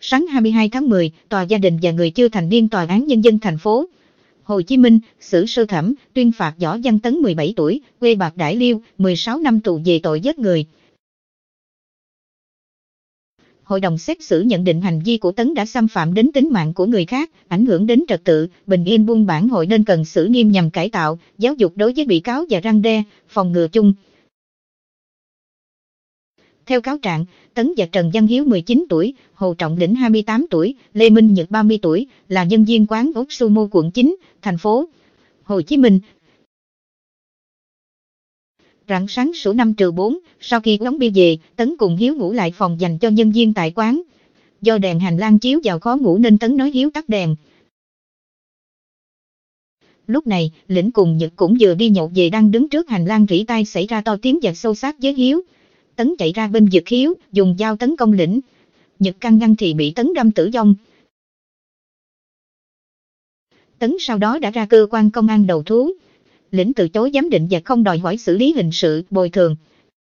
Sáng 22 tháng 10, Tòa gia đình và người chưa thành niên Tòa án Nhân dân thành phố Hồ Chí Minh xử sơ thẩm tuyên phạt Võ Văn Tấn 17 tuổi, quê Bạc Đại Liêu, 16 năm tù về tội giết người. Hội đồng xét xử nhận định hành vi của Tấn đã xâm phạm đến tính mạng của người khác, ảnh hưởng đến trật tự, bình yên buôn bản hội nên cần xử nghiêm nhằm cải tạo, giáo dục đối với bị cáo và răn đe, phòng ngừa chung. Theo cáo trạng, Tấn và Trần Văn Hiếu 19 tuổi, Hồ Trọng Lĩnh 28 tuổi, Lê Minh Nhật 30 tuổi, là nhân viên quán ốc Sumo quận 9, thành phố Hồ Chí Minh. Rạng sáng sủ 5-4, sau khi uống bia về, Tấn cùng Hiếu ngủ lại phòng dành cho nhân viên tại quán. Do đèn hành lang chiếu vào khó ngủ nên Tấn nói Hiếu tắt đèn. Lúc này, Lĩnh cùng Nhật cũng vừa đi nhậu về đang đứng trước hành lang rỉ tai xảy ra to tiếng và xô xát với Hiếu. Tấn chạy ra bên giật Hiếu, dùng dao tấn công Lĩnh. Nhật can ngăn thì bị Tấn đâm tử vong. Tấn sau đó đã ra cơ quan công an đầu thú. Lĩnh từ chối giám định và không đòi hỏi xử lý hình sự, bồi thường.